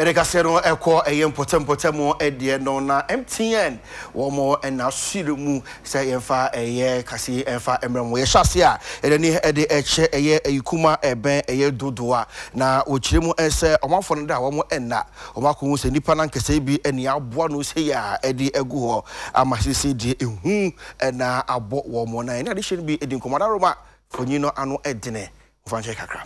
Erekasero eko potem edie no na MTN womo ena sirimu se yemfa eye kasi emfa emremo ye hyase a edeni ede eche eye Ayikuma eben eye dodoa na ochiremu ense omafo no da womo enna omakohu se nipa na nkese bi eni aboa no se ya ede egu ho amasisi di ehu na abo womo na ena de hye bi edi nkomada roma fonyino ano edene mfanche kakra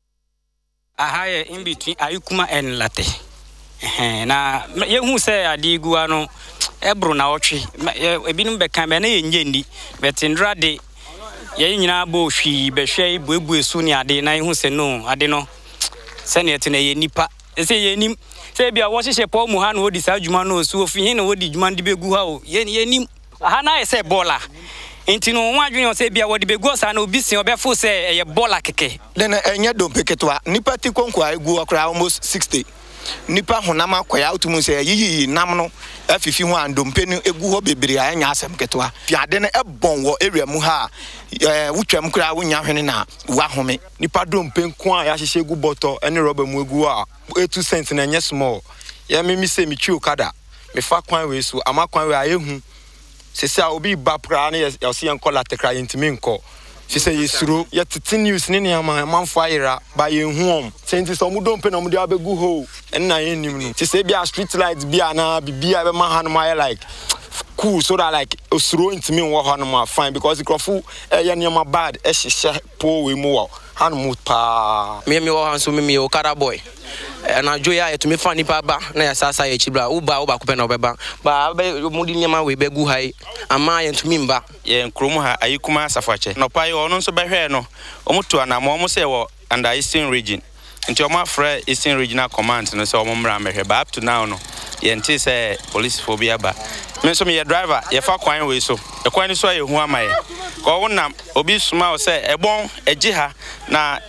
Ahaye in between Ayikuma-Larteh. Na yehu say adigua no ebro na otwe ebinum beka me na yenyendi betindra de ye nyina bo hwi behwe buebu esu ne ade na yehu se no ade no se ne ete na ye nipa se yenim se bia wo hyehye po mu ha no odi sa djuma no su ofi hin na odi djuma de begu ha o yenim ha na se bola enti no ho adwene se bia wo de begu sa na obi sin obefo se ye bola keke den enye dompeketwa nipa ti konko egu akra almost 60 nipa honama kwaya utumu se yiyi nam no afifi ho andompe no egu ho bebre anya asem ketwa fiade no ebon wo area mu ha wutwam kra wonya hwene na wa home nipa dompe nko a ya hyehye egu boto ene rubber mu egu a 2 cents na enye small ya memi se mi twi okada me fa kwan we so ama kwan we ayehu sese a obi ba pra na ya se enko latekra yentimi nko sese yesuro ya titi news ni ama manfo ayira ba yehuom senti so mu dompe na mu de abegu ho enna yenim no sese bia street lights bia na bibia be ma hanu ma like cool so that like osuro ntimi wo ho no ma fine because ikrofu ya niam bad e hyehye po we mu wo hanu mu pa me wo hanso me okada boy na joya etumi fa nipa ba na ya sasa ya chibra uba kupe na obeba ba mudi nyama we begu hai ama ya ntumi mba ye nkromu ha Ayikuma safache no pa yo no so behwe no omutu ana mo mo se wo under Eastern region nti o ma fra Eastern regional command no so o mra mehwe ba up to now no ye nti se police phobia ba me so me ye driver ye fa kwan we so e kwan ni so ye hu amaye ko wonam obi suma o se ebon ejiha na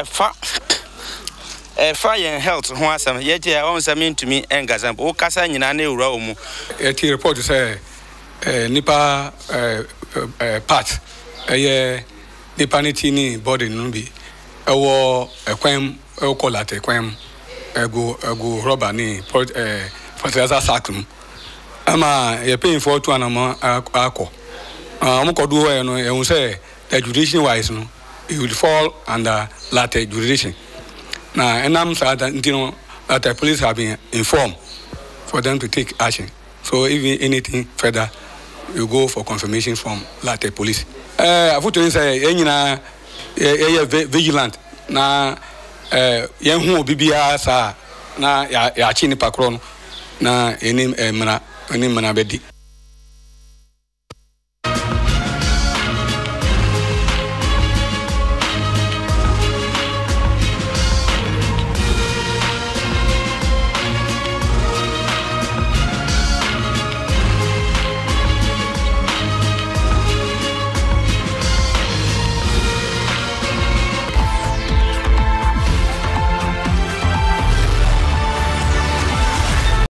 fire health ho asam ye je on same ntumi engazam o kasa nyina na ewura omu ti report say nipa part nipa ni body no bi ewo ekwem Latte kwem ego rubber ni fertilizer sack ama ye paying for 2 anama akọ amukodu ho no ehun say the jurisdiction wise no it will fall under Latte jurisdiction. Now, and I'm sad that the police have been informed for them to take action. So, if anything further, you go for confirmation from Latte police. I put to say, vigilant. Na, young BBA sa na ya chini pakron na any mana bedi.